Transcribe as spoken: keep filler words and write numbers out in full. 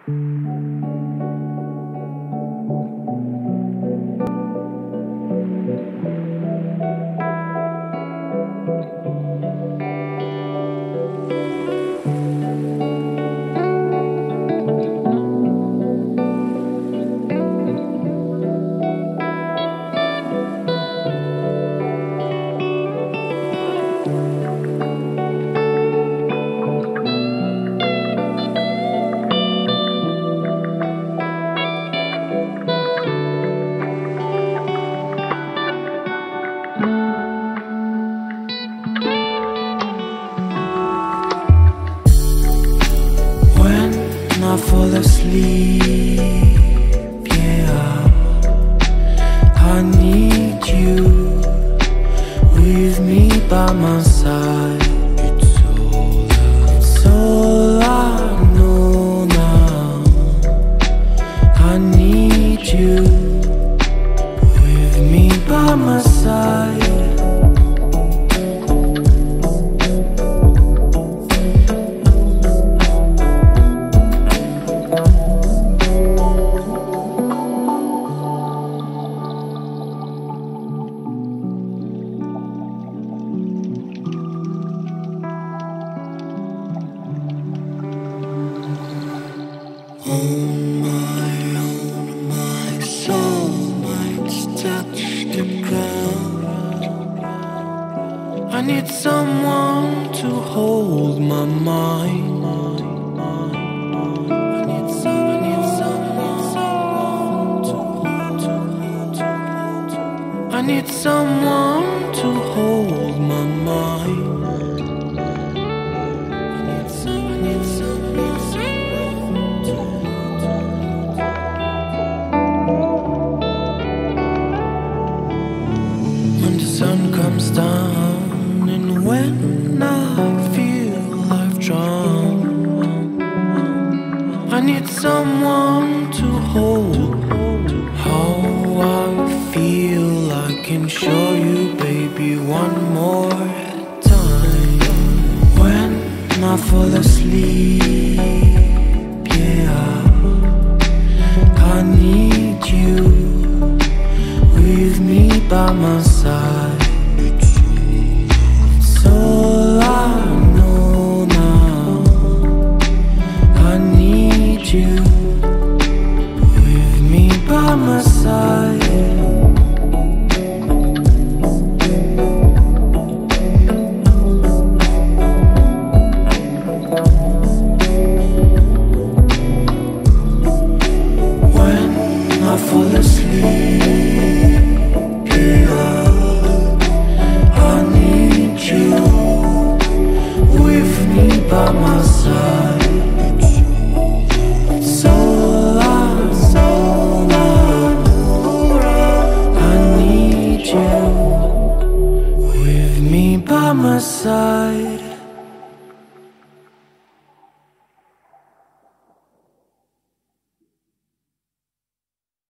I fall asleep, yeah, I need you with me by my side. It's all, it's all I know now. I need you with me by my side. On my own, my soul might touch the ground. I need someone to hold my mind. I need some, I need someone, someone to hold, to hold, to hold, to hold. I need someone to hold my mind. I need some, I need someone, someone to hold. When the sun comes down and when I feel I've drowned, I need someone to hold. How I feel I can show you, baby, one more time. When I fall asleep, yeah, I need you with me by my side. It's all I know now. I need you with me by my side. When I fall asleep, by my side. So I, so I know I need you with me by my side.